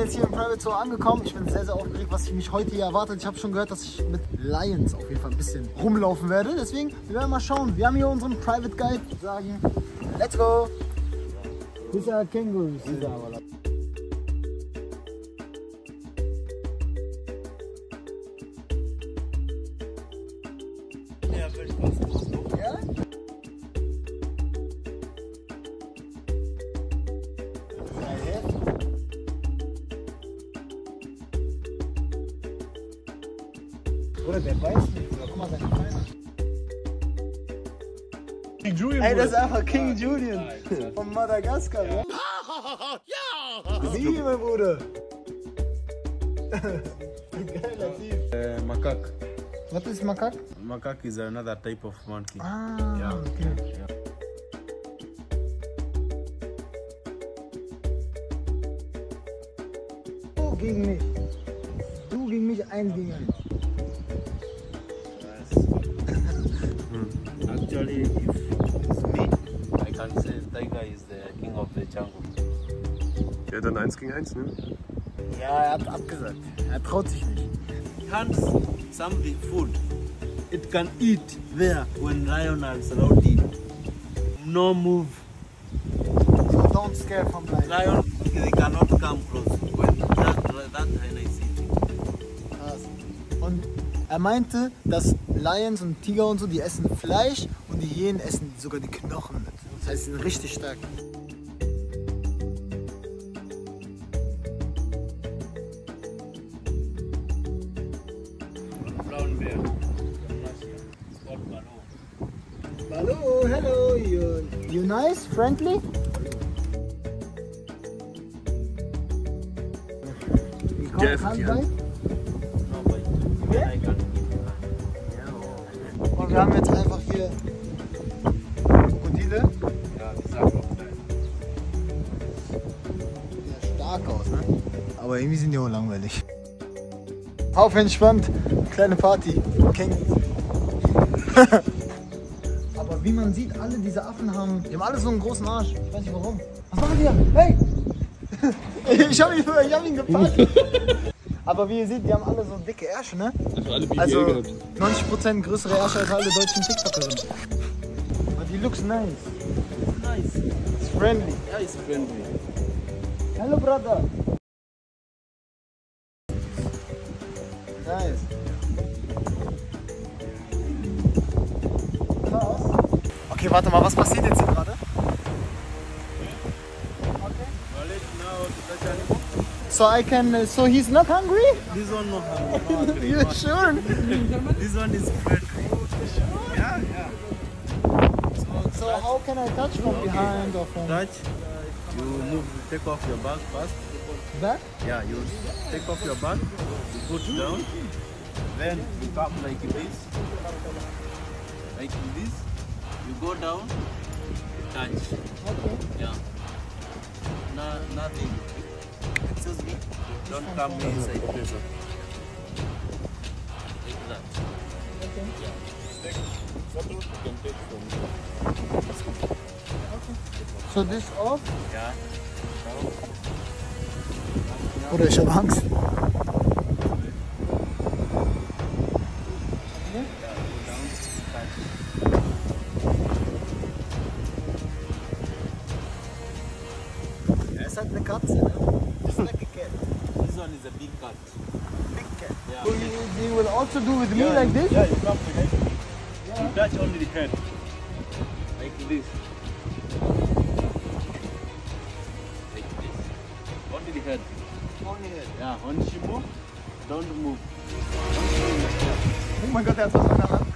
jetzt hier im Private Zoo angekommen. Ich bin sehr, sehr aufgeregt, was mich heute hier erwartet. Ich habe schon gehört, dass ich mit Lions auf jeden Fall ein bisschen rumlaufen werde. Deswegen, wir werden mal schauen. Wir haben hier unseren Private Guide. Sagen, let's go! These are kangaroos. Oder der beißt nicht, guck mal, seine Beine. King Julian. Ey, das ist einfach King Julian von Madagaskar, ja? Ja! Wie, mein Bruder? Geiler Typ. Macaque. Was ist Makak? Macaque is another type of monkey. Ah, Yeah. okay. Yeah. Du gegen mich. Du gegen mich, 1 gegen 1. Actually, if it's me, I can say tiger is the king of the jungle. Ja, dann 1 gegen 1, ne? Ja, er hat abgesagt. Er traut sich nicht. Hunts something food. It can eat there when lion are surrounded. No move. So don't scare from life. Lion, they cannot come close. When that hyena is eating. Krass. Und er meinte, dass Lions und Tiger und so, die essen Fleisch und die Hyänen essen sogar die Knochen mit. Das heißt, sie sind richtig stark. Brown bear. It's called Baloo. Baloo, hello, you nice, friendly? Ja, Can't ja. bite? No bite. Yeah? I can. Und wir haben jetzt einfach hier Krokodile. Yeah, these are crocodiles. Sieht ja stark aus, ne? Aber irgendwie sind die auch langweilig. Auf entspannt, kleine Party. Känguru. Aber wie man sieht, alle diese Affen haben alle so einen großen Arsch. Ich weiß nicht warum. Was machen die da? Hey! ich hab ihn gepackt. Aber wie ihr seht, die haben alle so dicke Ärsche, ne? Also 90% größere Ärsche als alle deutschen TikTokerinnen. Aber die looks nice. Nice. It's friendly. Yeah, it's friendly. Hello, brother. Nice. Krass. Okay, warte mal, was passiert jetzt hier gerade? So I can, so he's not hungry? This one no hungry. You sure? This one is friendly. Yeah, yeah. So how can I touch from behind or from Touch. You move, take off your bag first. back? Yeah, you take off your bag, you put down, then you come like this. Like this. You go down, you touch. Okay. Yeah. Nothing. Excuse me. Don't come inside. Like that. So this off? Yeah. Oder ich habe Angst. Er ist halt eine Katze, ne? It's like a cat. This one is a big cat. Big cat. Yeah. So you will also do with me like this? Yeah, you come behind me. You touch only the head. Like this. Like this. Only the head. Only head. Yeah, when she move, don't move. Oh mein Gott, er hat was in der Hand.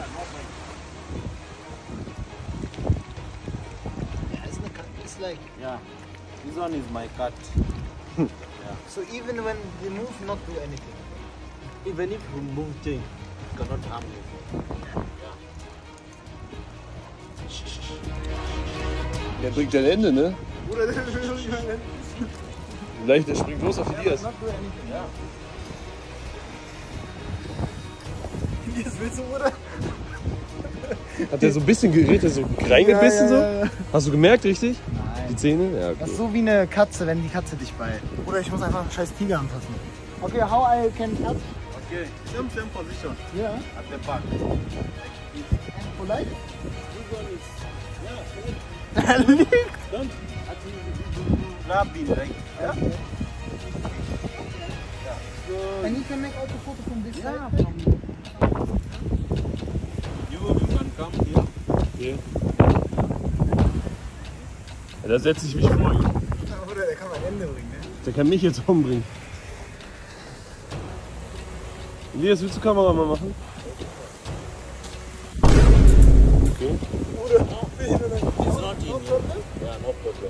Ja, ist eine Katze. It's like, Yeah. This one is my cat. so even when you move, not do anything. Even if you move change, it cannot harm you. Der bringt ein Ende, ne? Bruder, das ist nicht mein Leicht, der springt los auf die Dias. Not do anything. Ja. Jetzt willst du, Bruder? Hat der so ein bisschen gerät, so reingebissen Ja. so? Hast du gemerkt, richtig? Nein. Die Zähne? Ja, Das ist cool. so wie eine Katze, wenn die Katze dich beißt. Oder ich muss einfach einen scheiß Tiger anfassen. Okay, how I can touch? Okay, same position Yeah. at the back. And polite? Yeah, Er liegt. don't grab him like yeah. And you can make also photo from this Yeah, side. you can come here. Okay. Ja, da setze ich mich vor ihn. Oder der kann mein Ende bringen, ne? Der kann mich jetzt umbringen. Elias, willst du Kameramann machen? Okay. It's not in. Yeah, no problem.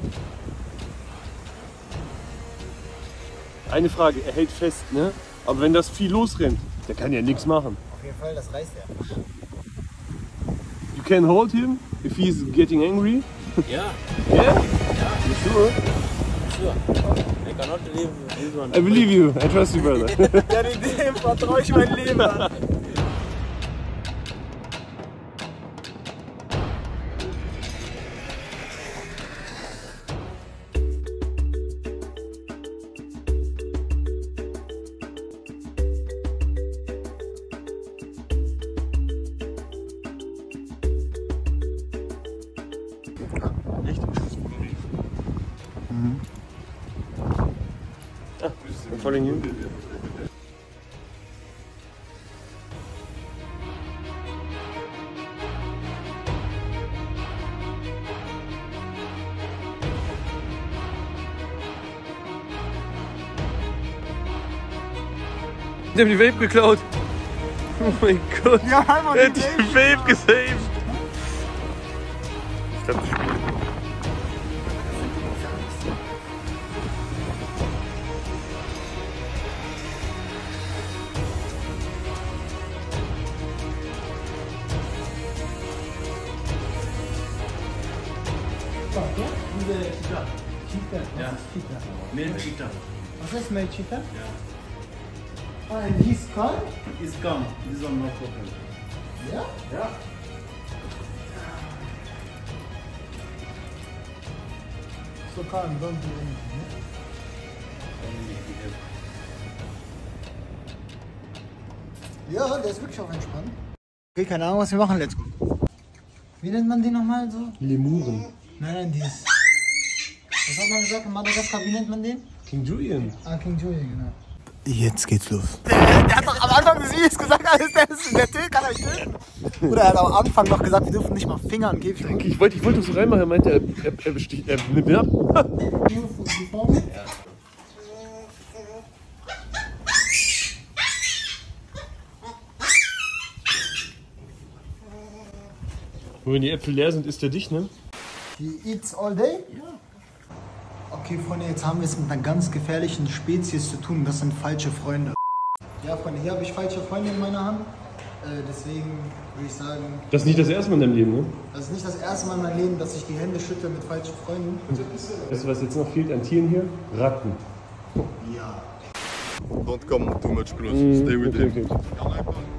Eine Frage, er hält fest, ne? Aber wenn das Vieh losrennt, der kann ja nichts machen. Auf jeden Fall, das reißt er. You can hold him if he's getting angry. Yeah, Yeah? You sure? sure. I cannot leave this one. I believe you. I trust you, brother. Der Idee vertraue ich mein Leben an. I'm following you. Die haben die Vape geklaut. Oh mein Gott. Ja, einmal Er hat die Vape gesaved. Ich glaube, das spielt. Diese Cheetah. Cheetah. Ja. Was ist Cheetah? Male cheetah. Was ist Male Cheetah? Ja. Ah, and he's calm? It's come. This one no problem. Ja? Yeah. So calm, don't do anything. Ne? Ja, der ist wirklich auch entspannt. Okay, keine Ahnung, was wir machen. Let's go. Wie nennt man den nochmal so? Lemuren. Nein, dieses. Was hat man gesagt in Madagaskar? Wie nennt man den? King Julian. Ah, King Julian, genau. Jetzt geht's los. Der hat doch am Anfang des Videos gesagt, alles der Till kann euch töten. Oder er hat am Anfang noch gesagt, wir dürfen nicht mal Finger an Käfig drücken. Ich wollte das so reinmachen, er meinte, er besticht, er nimmt mir ab. Die Form? Ja. Wenn die Äpfel leer sind, isst er dich, ne? Die eats all day? Ja. Okay, Freunde, jetzt haben wir es mit einer ganz gefährlichen Spezies zu tun. Das sind falsche Freunde. Ja, Freunde, hier habe ich falsche Freunde in meiner Hand. Deswegen würde ich sagen, Das ist nicht das erste Mal in deinem Leben, ne? das ist nicht das erste Mal in meinem Leben, dass ich die Hände schüttle mit falschen Freunden. Weißt du, was jetzt noch fehlt an Tieren hier? Ratten. Ja. Don't come too much close. Stay with Okay, him. okay.